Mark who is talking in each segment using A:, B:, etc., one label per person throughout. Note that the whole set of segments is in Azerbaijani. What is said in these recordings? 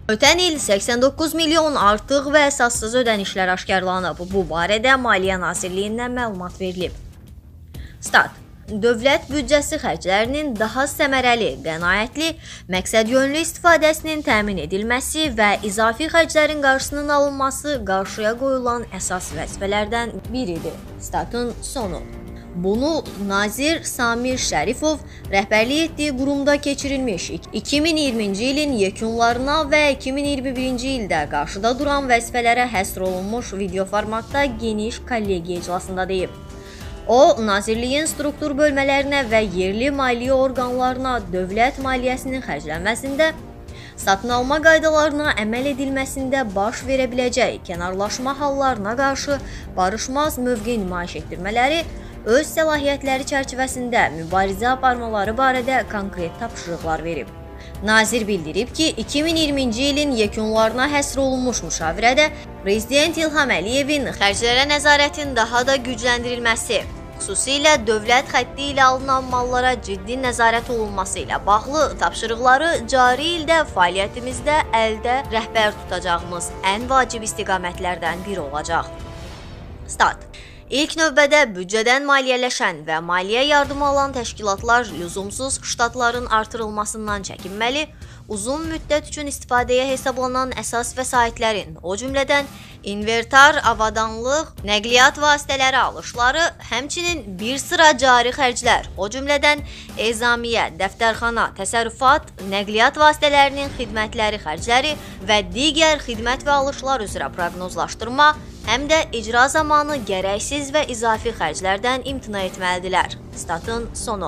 A: Ötən il 89 milyon artıq və əsassız ödənişlər aşkarlanıb. Bu barədə Maliyyə Nazirliyindən məlumat verilib. Stat. Dövlət büdcəsi xərclərinin daha səmərəli, qənaətli, məqsədyönlü istifadəsinin təmin edilməsi və izafi xərclərin qarşısının alınması qarşıya qoyulan əsas vəzifələrdən biridir. Statın sonu. Bunu Nazir Samir Şərifov rəhbərlik etdiyi qurumda keçirilmiş 2020-ci ilin yekunlarına və 2021-ci ildə qarşıda duran vəzifələrə həsr olunmuş video formatda geniş kollegiya iclasında deyib. O, Nazirliyin struktur bölmələrinə və yerli maliyyə orqanlarına dövlət maliyyəsinin xərclənməsində, satın alma qaydalarına əməl edilməsində baş verə biləcək kənarlaşma hallarına qarşı barışmaz mövqe nümayiş etdirmələri, öz səlahiyyətləri çərçivəsində mübarizə aparmaları barədə konkret tapşırıqlar verib. Nazir bildirib ki, 2020-ci ilin yekunlarına həsr olunmuş müşavirədə Prezident İlham Əliyevin xərclərə nəzarətin daha da gücləndirilməsi, xüsusilə dövlət xətti ilə alınan mallara ciddi nəzarət olunması ilə bağlı tapşırıqları cari ildə fəaliyyətimizdə əldə rəhbər tutacağımız ən vacib istiqamətlərdən biri olacaq. Stat. İlk növbədə büdcədən maliyyələşən və maliyyə yardımı alan təşkilatlar lüzumsuz ştatların artırılmasından çəkinməli, uzun müddət üçün istifadəyə hesablanan əsas vəsaitlərin, o cümlədən inventar, avadanlıq, nəqliyyat vasitələri alışları, həmçinin bir sıra cari xərclər, o cümlədən ezamiyyə, dəftərxana, təsərrüfat, nəqliyyat vasitələrinin xidmətləri xərcləri və digər xidmət və alışlar üzrə proqnozlaşdırma, həm də icra zamanı gərəksiz və izafi xərclərdən imtina etməlidirlər. Statın sonu.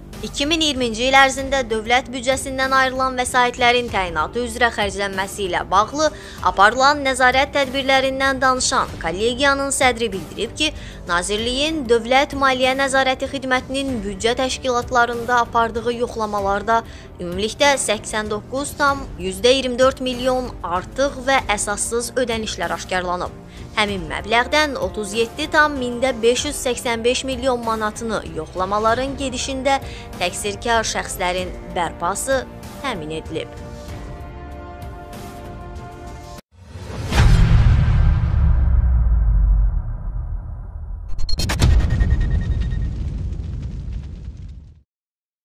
A: 2020-ci il ərzində dövlət büdcəsindən ayrılan vəsaitlərin təyinatı üzrə xərclənməsi ilə bağlı aparılan nəzarət tədbirlərindən danışan kollegiyanın sədri bildirib ki, Nazirliyin Dövlət Maliyyə Nəzarəti Xidmətinin büdcə təşkilatlarında apardığı yoxlamalarda ümumilikdə 89,24 milyon artıq və əsassız ödənişlər aşkarlanıb. Həmin məbləğdən 37,585 milyon manatını yoxlamaların gedişində təqsirkar şəxslərin bərpası təmin edilib.